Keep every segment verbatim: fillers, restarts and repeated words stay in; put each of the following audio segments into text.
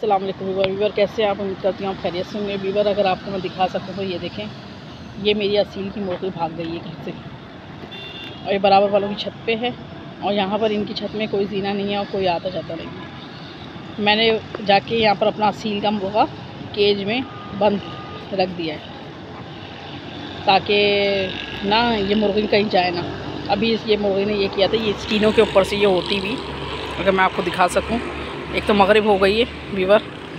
अस्सलाम वालेकुम Weaver Weaver कैसे हैं आप? उम्मीद करती हूँ आप खैरियत से होंगे। वीवर अगर आपको मैं दिखा सकूँ तो ये देखें, ये मेरी असील की मुर्गी भाग गई है घर से और ये बराबर वालों की छत पे है और यहाँ पर इनकी छत में कोई जीना नहीं है और कोई आता जाता नहीं है। मैंने जाके यहाँ पर अपना असील का मुर्गा केज में बंद रख दिया है ताकि ना ये मुर्गी कहीं जाए ना। अभी इस ये मुर्गी ने ये किया था, ये स्टीनों के ऊपर से ये होती भी, अगर मैं आपको दिखा सकूं। एक तो मगरिब हो गई है वीवर,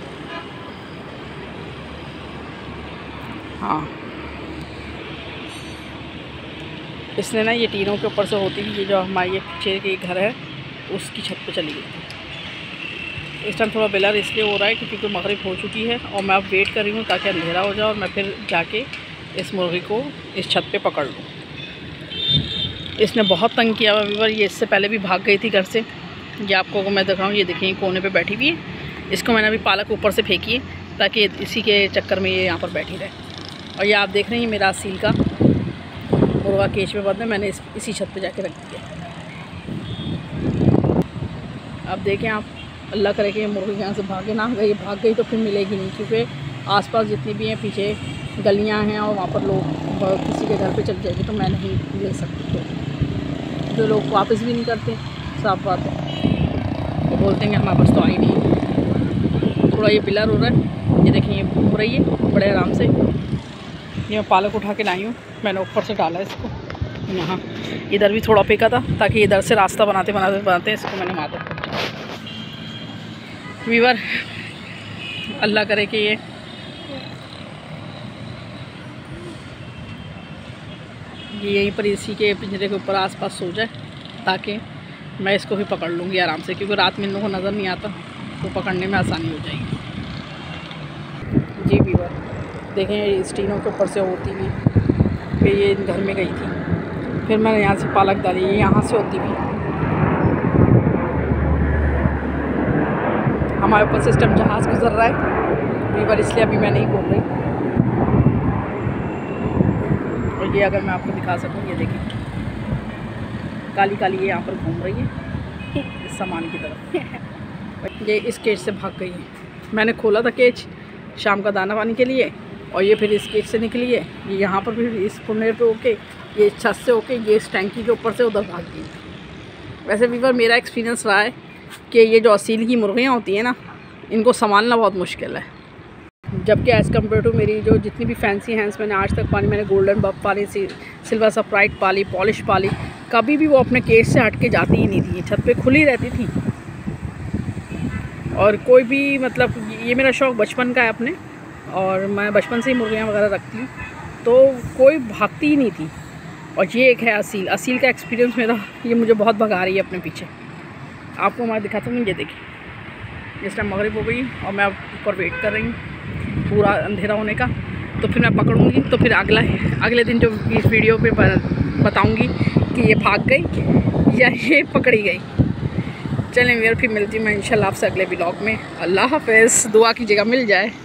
हाँ इसने ना ये टीनों के ऊपर से होती हुई ये जो हमारे ये पीछे के घर है उसकी छत पे चली गई। इस टाइम थोड़ा बेलर इसलिए हो रहा है क्योंकि मगरिब हो चुकी है और मैं अब वेट कर रही हूँ ताकि अंधेरा हो जाए और मैं फिर जाके इस मुर्गी को इस छत पे पकड़ लूँ। इसने बहुत तंग किया हुआ वीवर, ये इससे पहले भी भाग गई थी घर से। ये आपको को मैं दिखाऊँ, ये देखिए कोने पे बैठी हुई है। इसको मैंने अभी पालक ऊपर से फेंकी है ताकि इसी के चक्कर में ये यहाँ पर बैठी रहे। और ये आप देख रहे हैं मेरा असील का मुर्गा केज में बंद है, मैंने इस, इसी छत पे जाके रख दिया। अब देखें आप, अल्लाह करे कि ये मुर्गी यहाँ से भागे ना, अगर ये भाग गई तो फिर मिलेगी नहीं क्योंकि आसपास जितनी भी हैं पीछे गलियाँ हैं और वहाँ पर लोग किसी के घर पे चल जाएगी तो मैं नहीं ले सकती। तो जो लोग वापस भी नहीं करते, साफ बात है, वो बोलते हैं कि हमारे पास तो आई नहीं। थोड़ा ये पिलर हो रहा है, ये देखें ये घूम रही है बड़े आराम से। ये मैं पालक उठा के लाई हूँ, मैंने ऊपर से डाला है इसको यहाँ। इधर भी थोड़ा फेंका था ताकि इधर से रास्ता बनाते बनाते बनाते इसको मैंने मार दिया। वीवर अल्लाह करे कि ये ये यहीं पर इसी के पिंजरे के ऊपर आसपास सो जाए ताकि मैं इसको भी पकड़ लूँगी आराम से, क्योंकि रात में इन लोगों को नज़र नहीं आता तो पकड़ने में आसानी हो जाएगी। जी वीवर देखें, स्टीनों के ऊपर से होती हुई फिर ये घर में गई थी, फिर मैंने यहाँ से पालक डाली, ये यहाँ से होती हुई। हमारे ऊपर सिस्टम जहाज़ गुजर रहा है वीवर, इसलिए अभी मैं नहीं बोल रही। और ये अगर मैं आपको दिखा सकूँ, ये देखिए काली काली ये यहाँ पर घूम रही है इस सामान की तरफ। ये इस केज से भाग गई है। मैंने खोला था केज शाम का दाना पानी के लिए और ये फिर इस केज से निकली है। ये यहाँ पर फिर इस पुनेर पे होके, ये छत से होके, ये इस टैंकी के ऊपर से उधर भाग गई। वैसे वीवर मेरा एक्सपीरियंस रहा है कि ये जो असील की मुर्गियाँ होती हैं ना, इनको संभालना बहुत मुश्किल है। जबकि एज़ कम्पेयर टू मेरी जो जितनी भी फैंसी हैंड्स मैंने आज तक पाली, मैंने गोल्डन बफ पाली, सिल्वर सप्राइट पाली, पॉलिश पाली, कभी भी वो अपने केज से हट के जाती ही नहीं थी, छत पे खुली रहती थी। और कोई भी मतलब ये मेरा शौक़ बचपन का है अपने, और मैं बचपन से ही मुर्गियाँ वगैरह रखती हूँ, तो कोई भागती ही नहीं थी। और ये एक है असील, असील का एक्सपीरियंस मेरा, ये मुझे बहुत भगा रही है अपने पीछे। आपको मैं दिखाता हूँ, ये देखिए इस टाइम मगरिब हो गई और मैं ऊपर वेट कर रही हूँ पूरा अंधेरा होने का, तो फिर मैं पकड़ूंगी। तो फिर अगला अगले दिन जो इस वीडियो पे बताऊंगी कि ये भाग गई या ये पकड़ी गई। चलें वीर, फिर मिलती हूँ मैं इंशाल्लाह आपसे अगले व्लॉग में। अल्लाह हाफ़िज़, दुआ कीजिएगा मिल जाए।